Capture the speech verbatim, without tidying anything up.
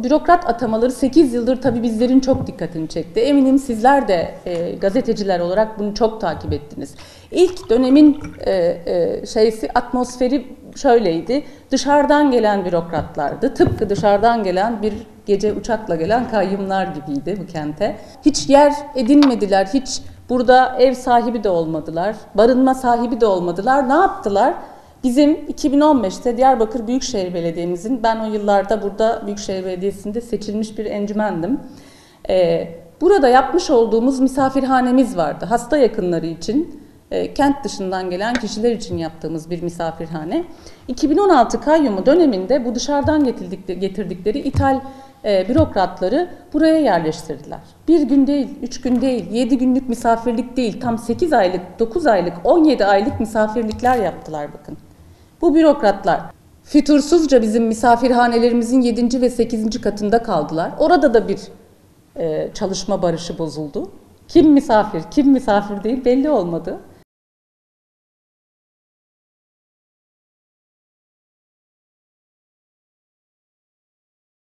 bürokrat atamaları sekiz yıldır tabii bizlerin çok dikkatini çekti. Eminim sizler de e, gazeteciler olarak bunu çok takip ettiniz. İlk dönemin e, e, şeysi, atmosferi şöyleydi. Dışarıdan gelen bürokratlardı. Tıpkı dışarıdan gelen bir gece uçakla gelen kayyumlar gibiydi bu kente. Hiç yer edinmediler, hiç burada ev sahibi de olmadılar, barınma sahibi de olmadılar. Ne yaptılar? Bizim iki bin on beşte Diyarbakır Büyükşehir Belediye'mizin, ben o yıllarda burada Büyükşehir Belediyesi'nde seçilmiş bir encümendim. Ee, burada yapmış olduğumuz misafirhanemiz vardı. Hasta yakınları için, e, kent dışından gelen kişiler için yaptığımız bir misafirhane. iki bin on altı kayyumu döneminde bu dışarıdan getirdikleri, getirdikleri ithal e, bürokratları buraya yerleştirdiler. Bir gün değil, üç gün değil, yedi günlük misafirlik değil, tam sekiz aylık, dokuz aylık, on yedi aylık misafirlikler yaptılar bakın. Bu bürokratlar fütursuzca bizim misafirhanelerimizin yedinci ve sekizinci katında kaldılar. Orada da bir e, çalışma barışı bozuldu. Kim misafir, kim misafir değil belli olmadı.